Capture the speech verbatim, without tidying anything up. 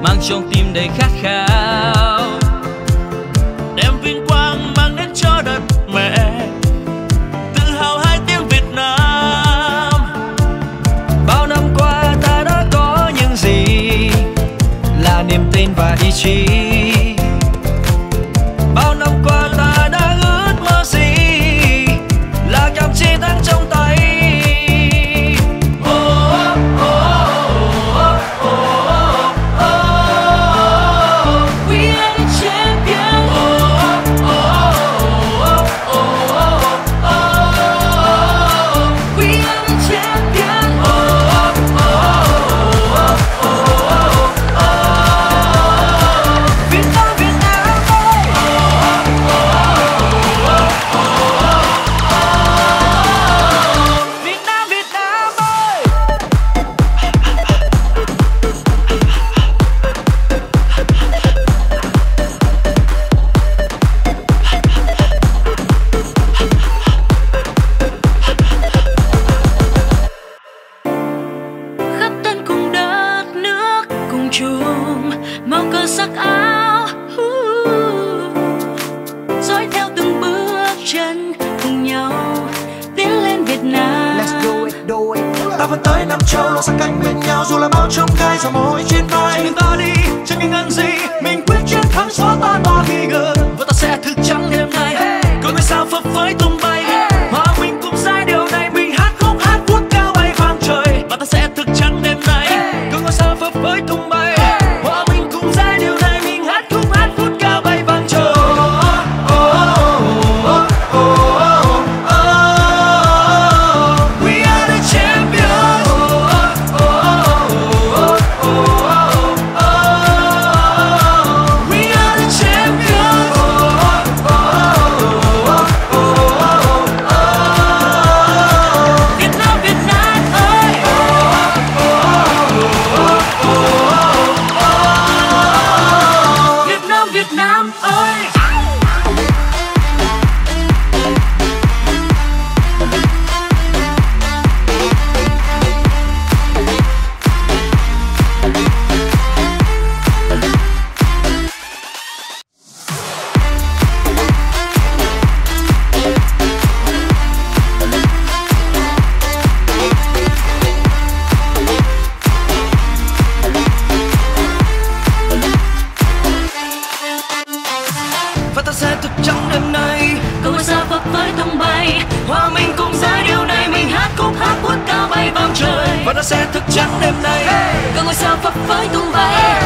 mang trong tim đầy khát khao, đem vinh quang mang đến cho đất mẹ, tự hào hai tiếng Việt Nam. Bao năm qua ta đã có những gì là niềm tin và ý chí. Bao năm qua ta đã ước mơ gì là cầm chiến thắng trong tay. Oh, oh, oh, oh, oh, oh, oh. We are the champions. Oh, oh, oh, oh, oh, oh. We are the champions. Oh, oh, oh, oh, oh, oh. Việt Nam, Việt Nam ơi. Oh, oh, oh, oh, oh. Việt Nam, Việt Nam ơi. Khắp tân cùng đất nước cùng chung màu cờ sắc áo, dõi theo từng bước chân cùng nhau tiến lên Việt Nam. Let's do it, do it. Ta vẫn tới Nam Châu, sát cánh bên nhau dù là bao trông gai dòng môi trên vai. Trên ta đi, chẳng nghi ngần gì, mình quyết chiến thắng xóa tan bao nghi ngờ. Và ta sẽ thức trắng đêm nay, có người sao phấp phới tung bay. Hòa mình cùng giai điệu này, mình hát khúc hát vuốt cao bay vang trời. Và ta sẽ thức trắng đêm nay, có người sao phấp phới tung bay. Hòa mình cùng giai điệu này, mình hát khúc hát vuốt cao bay vang trời. Oh, oh, oh, oh. We are the champions. Oh, oh, oh, oh. We are the champions. Việt Nam, Việt Nam ơi. Việt Nam, Việt Nam ơi. Và ta sẽ thức trắng đêm nay, có ngôi sao phấp phới tung bay. Hòa mình cùng giai điệu này, mình hát khúc hát vuốt cao bay vang trời. Và ta sẽ thức trắng đêm nay, có ngôi sao phấp phới tung bay.